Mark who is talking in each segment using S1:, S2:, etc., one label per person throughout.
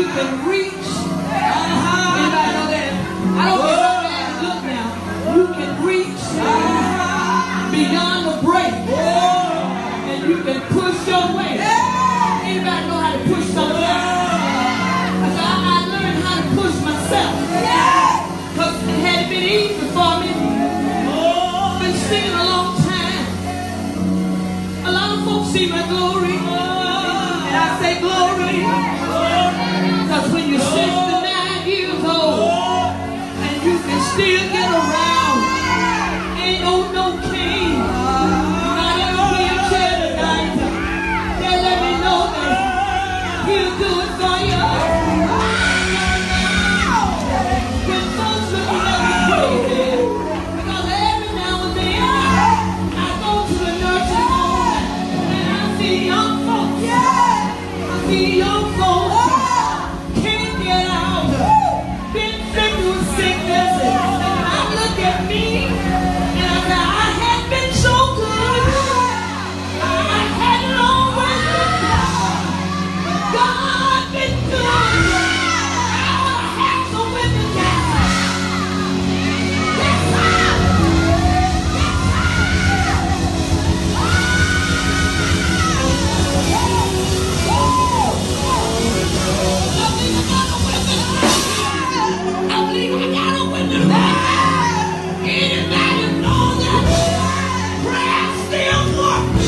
S1: can reach. Anybody know that? I don't care how bad you look now. You can reach beyond the break. And you can push your way. Anybody know how to push something else? I learned how to push myself. Because it hadn't been easy for me. I've been singing a long time. A lot of folks see my glory. And I say glory. Because when you're 69 years old and you can still get around, ain't no king. Not in a wheelchair tonight. They let me know that he'll do it for you. When folks look at me crazy, because every now and then I go to the nursing home and I see young folks. I see young folks can't get out, been sick with sickness, and I look at me and I say, I had been so good. I had long with God been good. I have some witness. I believe I got a witness. Anybody know that prayer still works?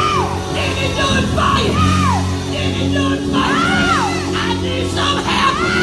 S1: I need some help.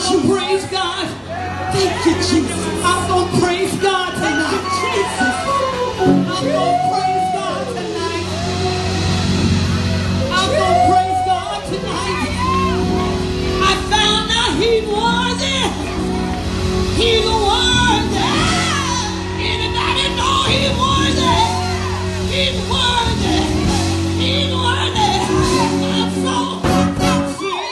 S1: gonna praise God.
S2: Thank you, Jesus.
S1: I'm gonna praise God tonight.
S2: Jesus.
S1: I'm gonna praise God tonight. I'm gonna praise God tonight. I found out He's worthy. He's worthy. Anybody know He's worthy? He's worthy. He's worthy. I'm so free.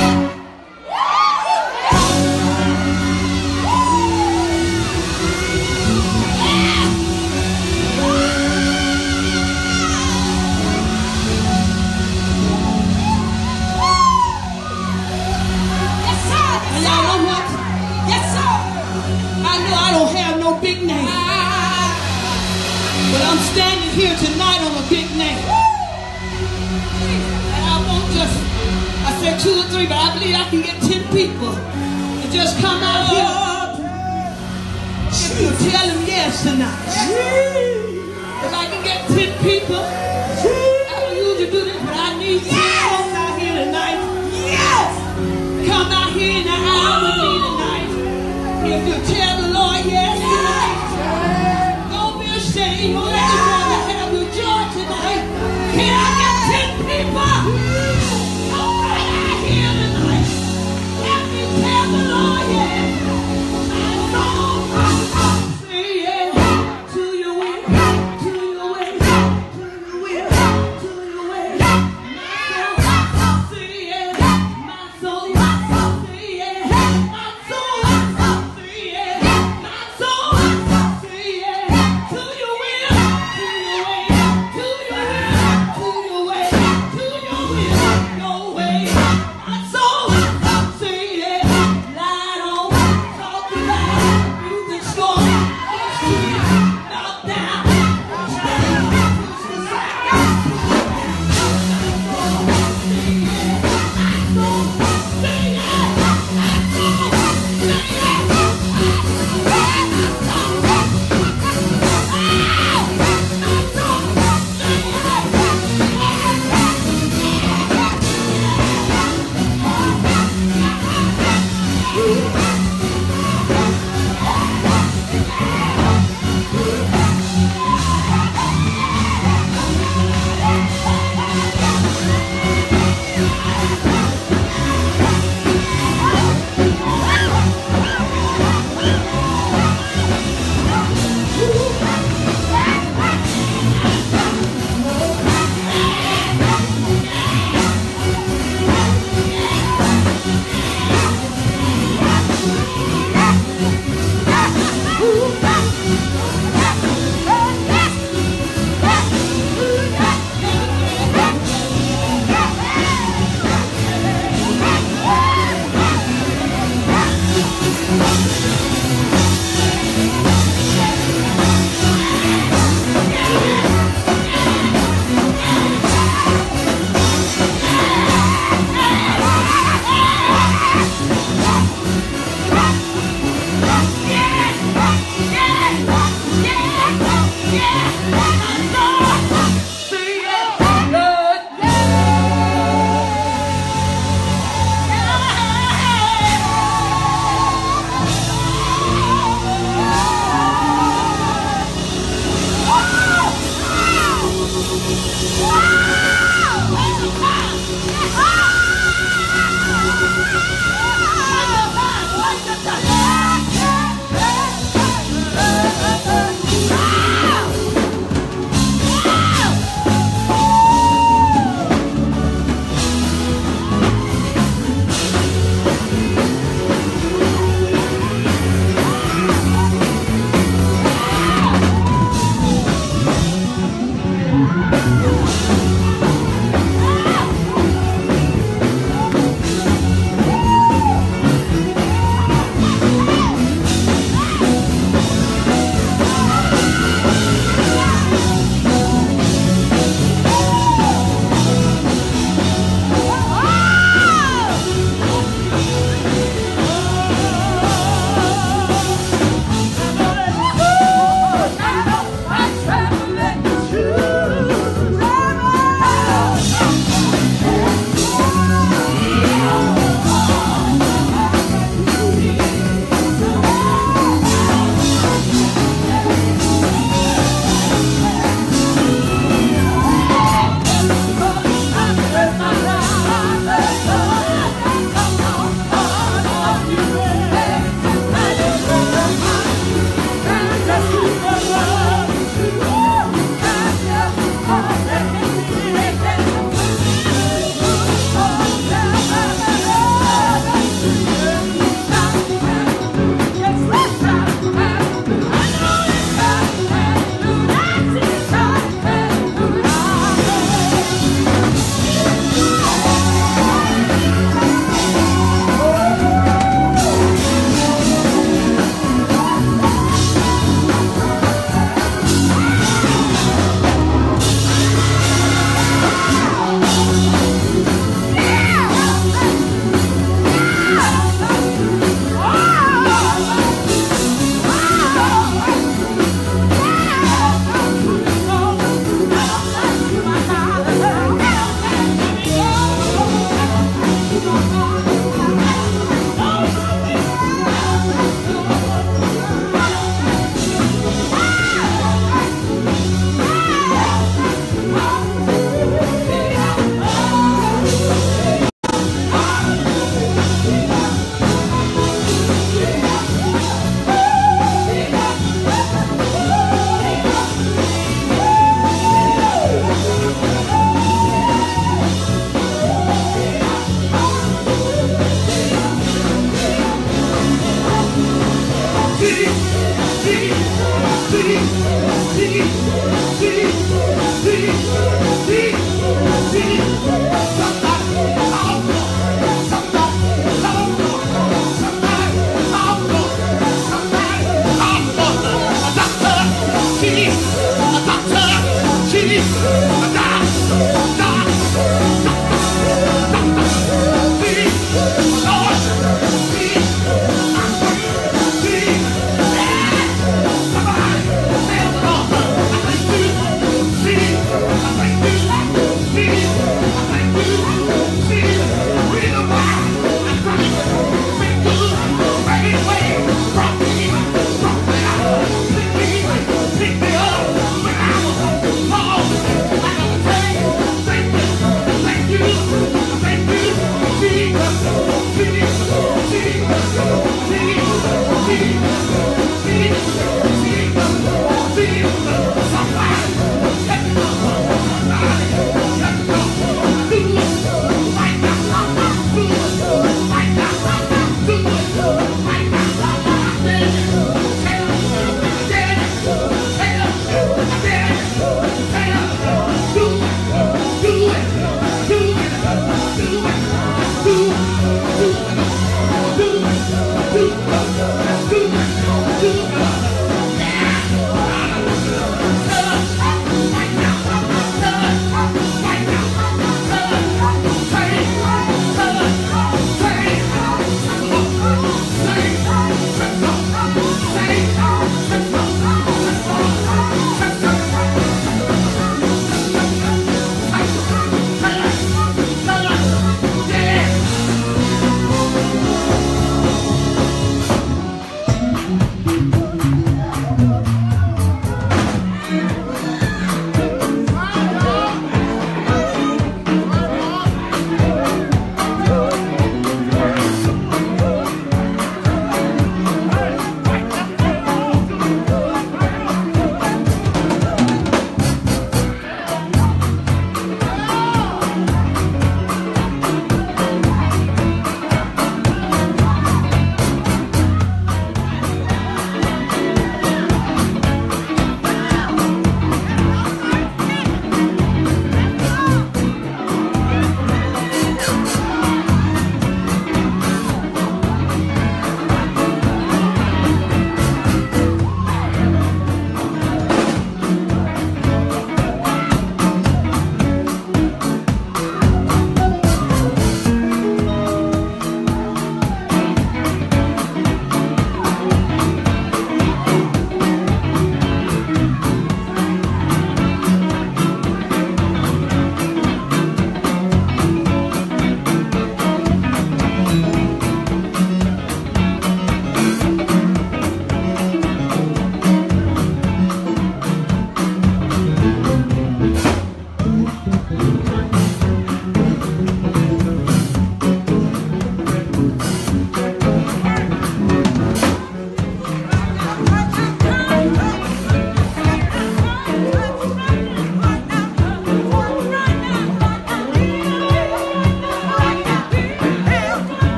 S1: And y'all know what?
S2: Yes, sir.
S1: I know I don't have no big name, but I'm standing here tonight on a big name. And I won't just, I said 2 or 3, but I believe I can get 10 people to just come out here. If you tell them yes tonight. If I can get 10 people, I don't usually do this, but I need 10 folks out here tonight.
S2: Yes.
S1: Come out here in the aisle with me tonight. If you tell the Lord yes tonight, don't be ashamed.